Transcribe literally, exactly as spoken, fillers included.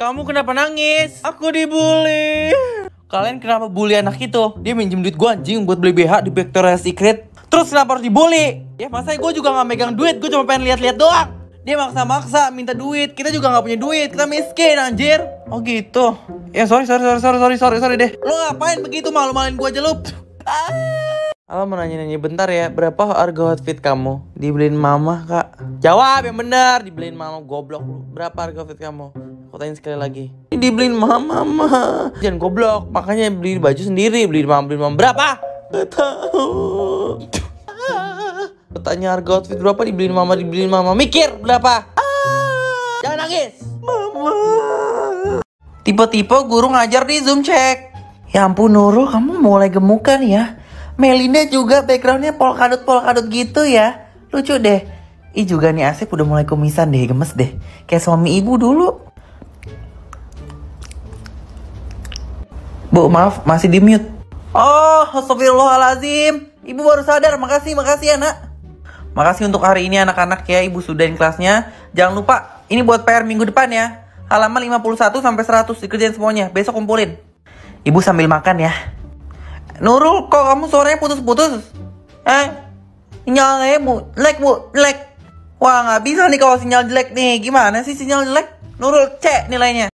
Kamu kenapa nangis? Aku dibully. Kalian kenapa bully anak itu? Dia minjem duit gue anjing buat beli B H di Victoria's Secret. Terus kenapa harus dibully? Ya masa gue juga gak megang duit, gue cuma pengen lihat-lihat doang. Dia maksa-maksa minta duit, kita juga gak punya duit, kita miskin anjir. Oh gitu. Ya sorry sorry sorry sorry sorry sorry sorry deh. Lo ngapain begitu, malu-maluin gue aja lu. Halo, mau nanya-nanya bentar ya, berapa harga outfit kamu? Dibeliin mama kak. Jawab yang benar, dibeliin mama, goblok lu. Berapa harga outfit kamu? Aku tanya sekali lagi. Ini dibeliin mama, mama. Jangan goblok, makanya beli baju sendiri, beliin mama, beliin mama. Berapa? Gak tahu. Bertanya harga outfit berapa, dibeliin mama, dibeliin mama. Mikir berapa? Jangan nangis. Mama. Tipe-tipe guru ngajar di Zoom cek. Ya ampun Nurul, kamu mulai gemukan ya. Melinda juga backgroundnya polkadot-polkadot gitu ya. Lucu deh. Ih juga nih Asep udah mulai kumisan deh, gemes deh. Kayak suami ibu dulu. Bu maaf, masih di mute. Oh, astagfirullahaladzim. Ibu baru sadar, makasih, makasih ya nak. Makasih untuk hari ini anak-anak ya, ibu sudahin kelasnya. Jangan lupa, ini buat P R minggu depan ya. Halaman lima puluh satu sampai seratus dikerjain semuanya, besok kumpulin. Ibu sambil makan ya. Nurul, kok kamu suaranya putus-putus? Eh, sinyalnya bu, jelek bu, jelek. Wah nggak bisa nih kalau sinyal jelek nih. Gimana sih sinyal jelek? Nurul, cek nilainya.